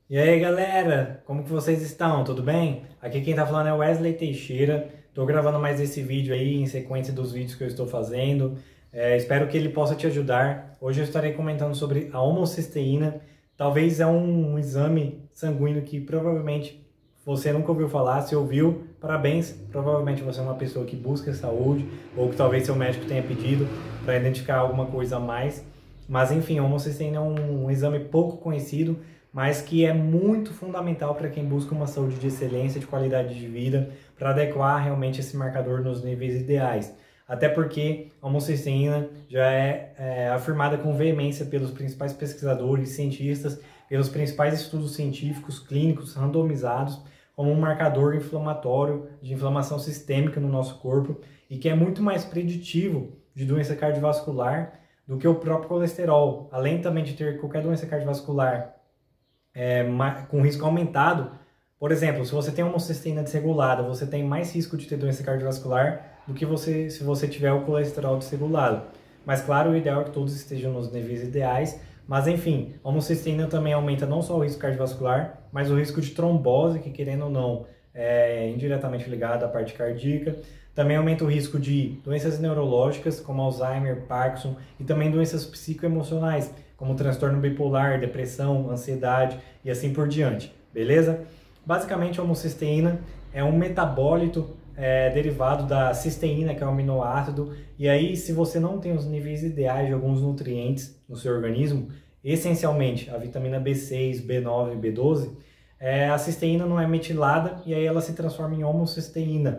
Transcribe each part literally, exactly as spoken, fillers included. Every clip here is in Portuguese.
E aí galera, como que vocês estão? Tudo bem? Aqui quem tá falando é o Wesley Teixeira. Tô gravando mais esse vídeo aí em sequência dos vídeos que eu estou fazendo. É, espero que ele possa te ajudar. Hoje eu estarei comentando sobre a homocisteína. Talvez é um, um exame sanguíneo que provavelmente você nunca ouviu falar. Se ouviu, parabéns. Provavelmente você é uma pessoa que busca saúde ou que talvez seu médico tenha pedido para identificar alguma coisa a mais. Mas enfim, a homocisteína é um, um exame pouco conhecido, mas que é muito fundamental para quem busca uma saúde de excelência, de qualidade de vida, para adequar realmente esse marcador nos níveis ideais. Até porque a homocisteína já é, é afirmada com veemência pelos principais pesquisadores, cientistas, pelos principais estudos científicos, clínicos, randomizados, como um marcador inflamatório, de inflamação sistêmica no nosso corpo, e que é muito mais preditivo de doença cardiovascular do que o próprio colesterol. Além também de ter qualquer doença cardiovascular É, com risco aumentado. Por exemplo, se você tem uma homocisteína desregulada, você tem mais risco de ter doença cardiovascular do que você, se você tiver o colesterol desregulado. Mas claro, o ideal é que todos estejam nos níveis ideais. Mas enfim, a homocisteína também aumenta não só o risco cardiovascular, mas o risco de trombose, que querendo ou não, é indiretamente ligado à parte cardíaca. Também aumenta o risco de doenças neurológicas, como Alzheimer, Parkinson, e também doenças psicoemocionais, como transtorno bipolar, depressão, ansiedade e assim por diante, beleza? Basicamente, a homocisteína é um metabólito é, derivado da cisteína, que é um aminoácido, e aí se você não tem os níveis ideais de alguns nutrientes no seu organismo, essencialmente a vitamina B seis, B nove e B doze, é, a cisteína não é metilada e aí ela se transforma em homocisteína,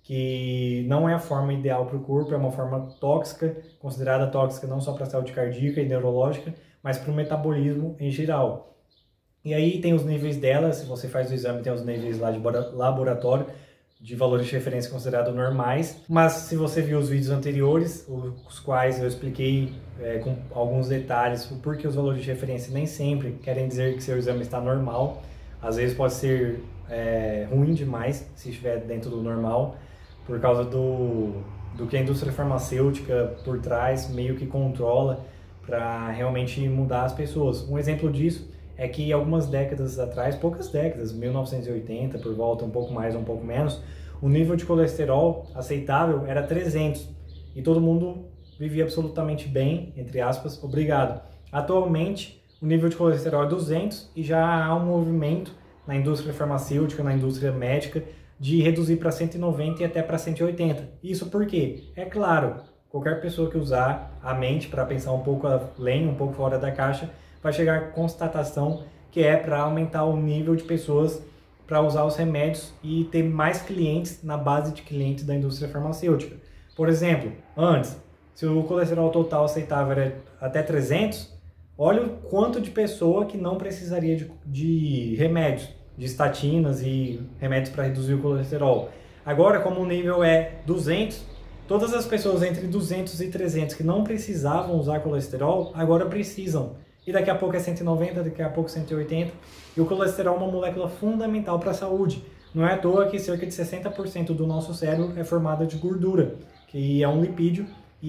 que não é a forma ideal para o corpo, é uma forma tóxica, considerada tóxica não só para a saúde cardíaca e neurológica, mas para o metabolismo em geral. E aí tem os níveis dela, se você faz o exame, tem os níveis lá de laboratório, de valores de referência considerados normais, mas se você viu os vídeos anteriores, os quais eu expliquei é, com alguns detalhes o porquê os valores de referência nem sempre querem dizer que seu exame está normal, às vezes pode ser é, ruim demais se estiver dentro do normal, por causa do, do que a indústria farmacêutica por trás meio que controla para realmente mudar as pessoas. Um exemplo disso é que algumas décadas atrás, poucas décadas, mil novecentos e oitenta, por volta, um pouco mais, um pouco menos, o nível de colesterol aceitável era trezentos e todo mundo vivia absolutamente bem, entre aspas, obrigado. Atualmente, o nível de colesterol é duzentos e já há um movimento na indústria farmacêutica, na indústria médica, de reduzir para cento e noventa e até para cento e oitenta. Isso por quê? É claro, qualquer pessoa que usar a mente para pensar um pouco além, um pouco fora da caixa, vai chegar à constatação que é para aumentar o nível de pessoas para usar os remédios e ter mais clientes na base de clientes da indústria farmacêutica. Por exemplo, antes, se o colesterol total aceitável era até trezentos, olha o quanto de pessoa que não precisaria de, de remédios, de estatinas e remédios para reduzir o colesterol. Agora, como o nível é duzentos, todas as pessoas entre duzentos e trezentos que não precisavam usar colesterol, agora precisam. E daqui a pouco é cento e noventa, daqui a pouco cento e oitenta. E o colesterol é uma molécula fundamental para a saúde. Não é à toa que cerca de sessenta por cento do nosso cérebro é formado de gordura, que é um lipídio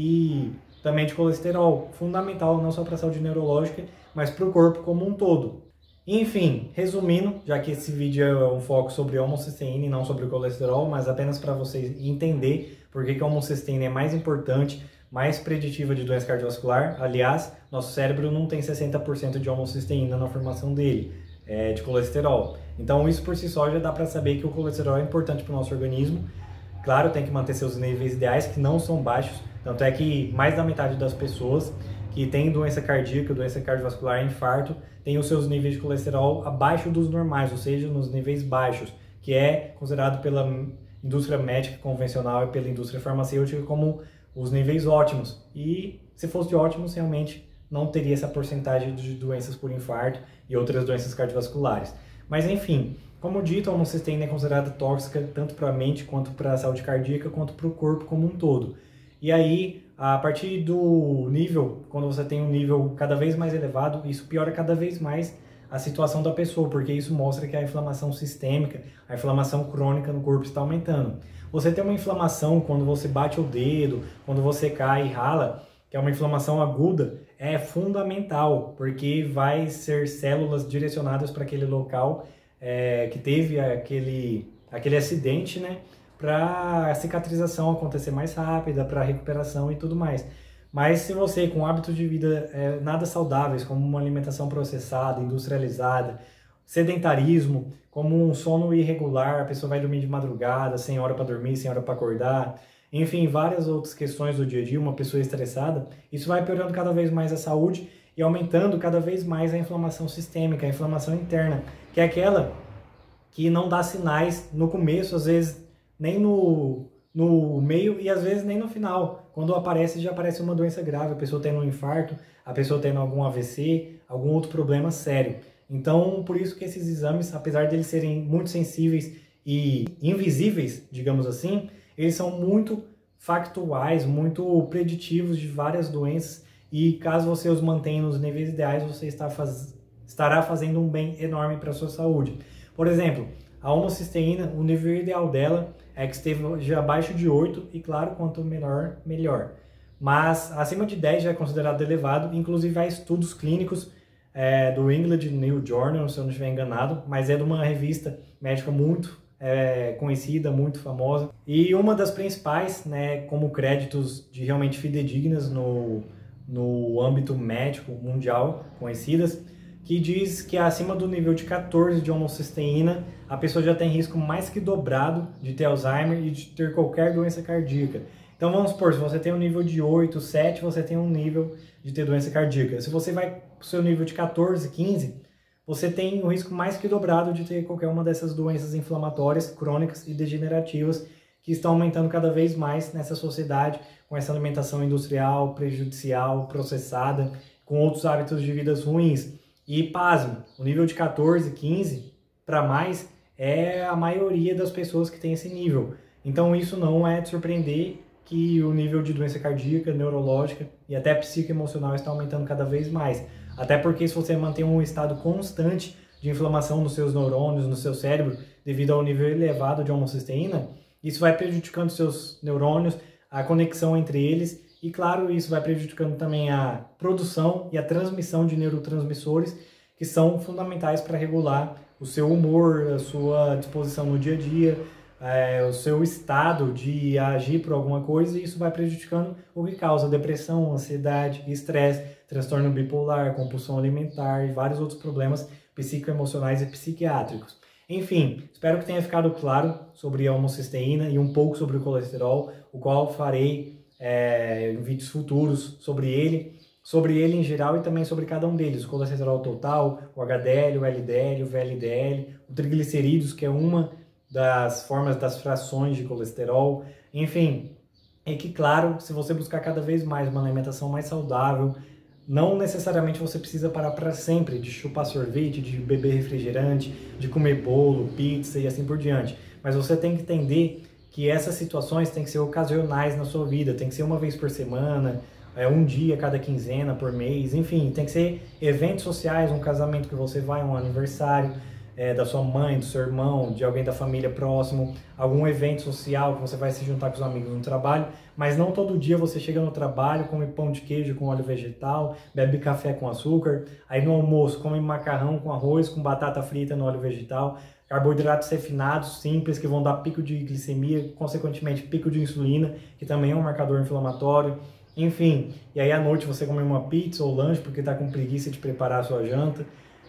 e também de colesterol, fundamental não só para a saúde neurológica, mas para o corpo como um todo. Enfim, resumindo, já que esse vídeo é um foco sobre a homocisteína e não sobre o colesterol, mas apenas para vocês entender por que a homocisteína é mais importante, mais preditiva de doença cardiovascular. Aliás, nosso cérebro não tem sessenta por cento de homocisteína na formação dele, é de colesterol. Então isso por si só já dá para saber que o colesterol é importante para o nosso organismo. Claro, tem que manter seus níveis ideais, que não são baixos, tanto é que mais da metade das pessoas que tem doença cardíaca, doença cardiovascular, infarto, tem os seus níveis de colesterol abaixo dos normais, ou seja, nos níveis baixos, que é considerado pela indústria médica convencional e pela indústria farmacêutica como os níveis ótimos. E se fosse ótimos, realmente não teria essa porcentagem de doenças por infarto e outras doenças cardiovasculares. Mas enfim, como dito, a homocisteína é considerada tóxica tanto para a mente, quanto para a saúde cardíaca, quanto para o corpo como um todo. E aí, a partir do nível, quando você tem um nível cada vez mais elevado, isso piora cada vez mais a situação da pessoa, porque isso mostra que a inflamação sistêmica, a inflamação crônica no corpo está aumentando. Você tem uma inflamação quando você bate o dedo, quando você cai e rala, que é uma inflamação aguda, é fundamental, porque vai ser células direcionadas para aquele local é, que teve aquele, aquele acidente, né? Para a cicatrização acontecer mais rápida, para a recuperação e tudo mais. Mas se você, com hábitos de vida é, nada saudáveis, como uma alimentação processada, industrializada, sedentarismo, como um sono irregular, a pessoa vai dormir de madrugada, sem hora para dormir, sem hora para acordar, enfim, várias outras questões do dia a dia, uma pessoa estressada, isso vai piorando cada vez mais a saúde e aumentando cada vez mais a inflamação sistêmica, a inflamação interna, que é aquela que não dá sinais no começo, às vezes nem no, no meio e às vezes nem no final. Quando aparece, já aparece uma doença grave, a pessoa tendo um infarto, a pessoa tendo algum A V C, algum outro problema sério. Então, por isso que esses exames, apesar de eles serem muito sensíveis e invisíveis, digamos assim, eles são muito factuais, muito preditivos de várias doenças e caso você os mantenha nos níveis ideais, você está faz... estará fazendo um bem enorme para a sua saúde. Por exemplo, a homocisteína, o nível ideal dela é que esteja abaixo de oito e, claro, quanto menor, melhor. Mas acima de dez já é considerado elevado, inclusive há estudos clínicos é, do England New Journal, se eu não estiver enganado, mas é de uma revista médica muito é, conhecida, muito famosa. E uma das principais, né, como créditos de realmente fidedignas no, no âmbito médico mundial, conhecidas, que diz que acima do nível de quatorze de homocisteína, a pessoa já tem risco mais que dobrado de ter Alzheimer e de ter qualquer doença cardíaca. Então vamos supor, se você tem um nível de oito, sete, você tem um nível de ter doença cardíaca. Se você vai para o seu nível de quatorze, quinze, você tem um risco mais que dobrado de ter qualquer uma dessas doenças inflamatórias, crônicas e degenerativas que estão aumentando cada vez mais nessa sociedade, com essa alimentação industrial, prejudicial, processada, com outros hábitos de vida ruins. E pasme, o nível de quatorze, quinze para mais é a maioria das pessoas que tem esse nível. Então isso não é de surpreender que o nível de doença cardíaca, neurológica e até psicoemocional está aumentando cada vez mais. Até porque se você mantém um estado constante de inflamação nos seus neurônios, no seu cérebro, devido ao nível elevado de homocisteína, isso vai prejudicando seus neurônios, a conexão entre eles e, claro, isso vai prejudicando também a produção e a transmissão de neurotransmissores que são fundamentais para regular o seu humor, a sua disposição no dia a dia, é, o seu estado de agir por alguma coisa, e isso vai prejudicando o que causa depressão, ansiedade, estresse, transtorno bipolar, compulsão alimentar e vários outros problemas psicoemocionais e psiquiátricos. Enfim, espero que tenha ficado claro sobre a homocisteína e um pouco sobre o colesterol, o qual farei É, em vídeos futuros sobre ele, sobre ele em geral e também sobre cada um deles, o colesterol total, o H D L, o L D L, o V L D L, o triglicerídeos, que é uma das formas das frações de colesterol, enfim, e que claro, se você buscar cada vez mais uma alimentação mais saudável, não necessariamente você precisa parar para sempre de chupar sorvete, de beber refrigerante, de comer bolo, pizza e assim por diante, mas você tem que entender que essas situações têm que ser ocasionais na sua vida, tem que ser uma vez por semana, é, um dia cada quinzena, por mês, enfim, tem que ser eventos sociais, um casamento que você vai, um aniversário é, da sua mãe, do seu irmão, de alguém da família próximo, algum evento social que você vai se juntar com os amigos no trabalho, mas não todo dia você chega no trabalho, come pão de queijo com óleo vegetal, bebe café com açúcar, aí no almoço come macarrão com arroz, com batata frita no óleo vegetal, carboidratos refinados, simples, que vão dar pico de glicemia, consequentemente pico de insulina, que também é um marcador inflamatório. Enfim, e aí à noite você come uma pizza ou lanche porque está com preguiça de preparar a sua janta.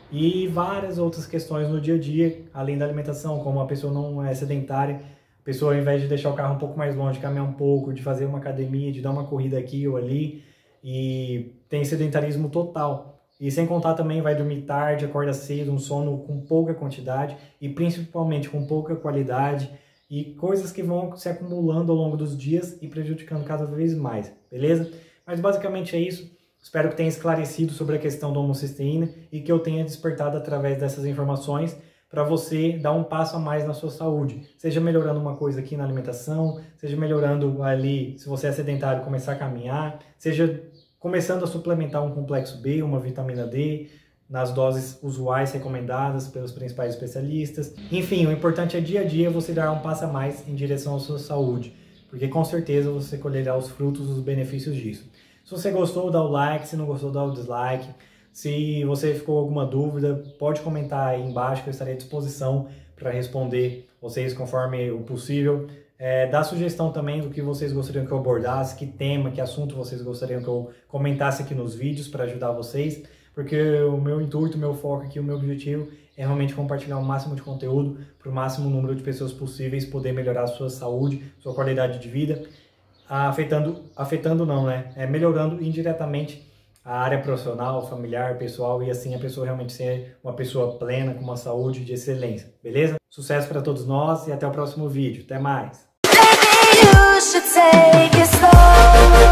E várias outras questões no dia a dia, além da alimentação, como a pessoa não é sedentária, a pessoa ao invés de deixar o carro um pouco mais longe, caminhar um pouco, de fazer uma academia, de dar uma corrida aqui ou ali, e tem sedentarismo total. E sem contar também vai dormir tarde, acorda cedo, um sono com pouca quantidade e principalmente com pouca qualidade e coisas que vão se acumulando ao longo dos dias e prejudicando cada vez mais, beleza? Mas basicamente é isso. Espero que tenha esclarecido sobre a questão da homocisteína e que eu tenha despertado através dessas informações para você dar um passo a mais na sua saúde. Seja melhorando uma coisa aqui na alimentação, seja melhorando ali, se você é sedentário, começar a caminhar, seja começando a suplementar um complexo B, uma vitamina D, nas doses usuais recomendadas pelos principais especialistas. Enfim, o importante é dia a dia você dar um passo a mais em direção à sua saúde, porque com certeza você colherá os frutos, os benefícios disso. Se você gostou, dá o like, se não gostou, dá o dislike. Se você ficou com alguma dúvida, pode comentar aí embaixo que eu estarei à disposição para responder vocês conforme o possível. É, dá sugestão também do que vocês gostariam que eu abordasse, que tema, que assunto vocês gostariam que eu comentasse aqui nos vídeos para ajudar vocês, porque o meu intuito, o meu foco aqui, o meu objetivo é realmente compartilhar o máximo de conteúdo para o máximo número de pessoas possíveis, poder melhorar a sua saúde, sua qualidade de vida, afetando, afetando não, né? É, melhorando indiretamente a área profissional, familiar, pessoal, e assim a pessoa realmente ser uma pessoa plena, com uma saúde de excelência, beleza? Sucesso para todos nós e até o próximo vídeo. Até mais! You should take it slow.